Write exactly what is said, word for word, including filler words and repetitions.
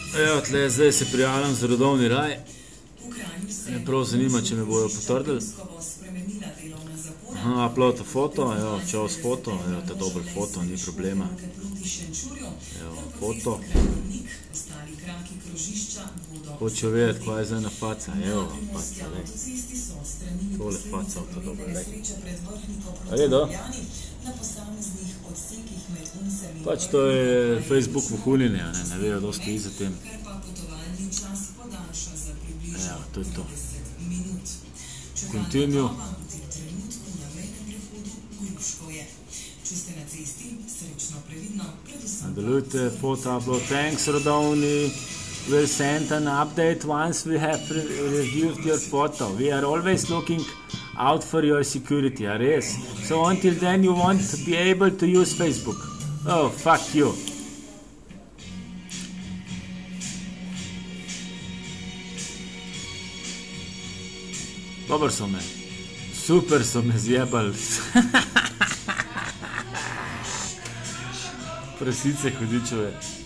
Evo, tle, zdaj se prijavljam za rodovni raj. Me prav zanima, če me bojo potrdili. Aha, upload a foto, evo, čao s foto, evo, te dober foto, ni problema. Evo, foto. Hočejo vedeti, kaj je zdaj na faca, evo, faca, lej. Tole faca, to dobro, lej. Redo? Pač to je Facebook vohunjenje, ne, ne vejo, da stoji za tem. Evo, to je to. Continue. Nadaljujte, photo upload. Thanks, Rodovni. We'll send an update once we have re reviewed your photo. We are always looking out for your security, a res? So until then you won't be able to use Facebook. Oh, fuck you. Dobar so me. Super so me zjebali. Prasice hudičeve.